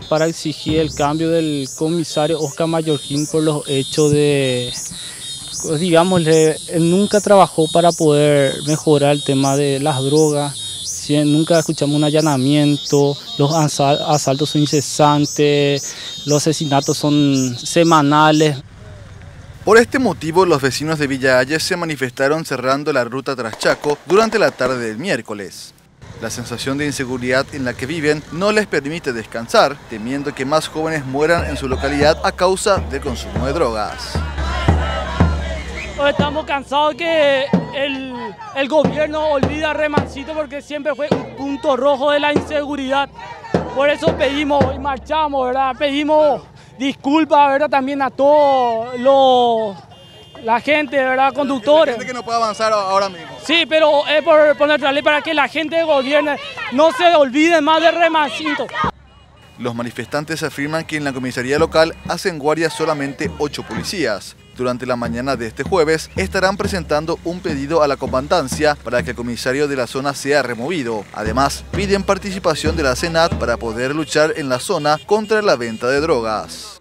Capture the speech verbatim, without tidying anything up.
para exigir el cambio del comisario Oscar Mallorquín por los hechos de, digamos, él nunca trabajó para poder mejorar el tema de las drogas. Nunca escuchamos un allanamiento, los asaltos son incesantes, los asesinatos son semanales. Por este motivo, los vecinos de Villa Hayes se manifestaron cerrando la ruta tras Chaco durante la tarde del miércoles. La sensación de inseguridad en la que viven no les permite descansar, temiendo que más jóvenes mueran en su localidad a causa del consumo de drogas. Estamos cansados que el, el gobierno olvida a Remancito porque siempre fue un punto rojo de la inseguridad. Por eso pedimos y marchamos, ¿verdad? Pedimos disculpas, ¿verdad? También a todos los, la gente, ¿verdad? Conductores. La gente que no puede avanzar ahora mismo. Sí, pero es por, por nuestra ley para que la gente del gobierno no se olvide más de Remancito. Los manifestantes afirman que en la comisaría local hacen guardia solamente ocho policías. Durante la mañana de este jueves estarán presentando un pedido a la comandancia para que el comisario de la zona sea removido. Además, piden participación de la SENAT para poder luchar en la zona contra la venta de drogas.